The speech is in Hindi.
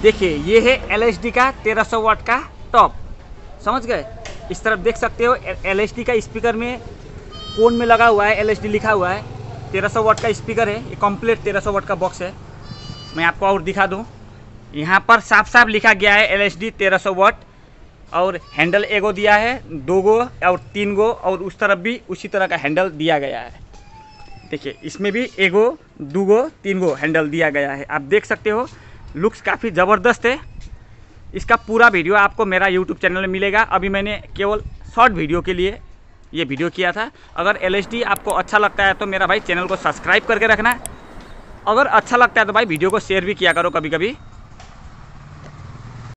देखिए ये है LHD का 1300 वाट का टॉप, समझ गए। इस तरफ देख सकते हो LHD का स्पीकर में कोन में लगा हुआ है, LHD लिखा हुआ है। 1300 वाट का स्पीकर है, ये कंप्लीट 1300 वाट का बॉक्स है। मैं आपको और दिखा दूं, यहाँ पर साफ साफ लिखा गया है LHD 1300 वाट, और हैंडल एगो दिया है, 2 गो और 3 गो, और उस तरफ भी उसी तरह का हैंडल दिया गया है। देखिए इसमें भी एगो 2 गो 3 गो हैंडल दिया गया है। आप देख सकते हो लुक्स काफ़ी ज़बरदस्त है। इसका पूरा वीडियो आपको मेरा यूट्यूब चैनल में मिलेगा। अभी मैंने केवल शॉर्ट वीडियो के लिए ये वीडियो किया था। अगर LHD आपको अच्छा लगता है तो मेरा भाई चैनल को सब्सक्राइब करके रखना। अगर अच्छा लगता है तो भाई वीडियो को शेयर भी किया करो कभी कभी।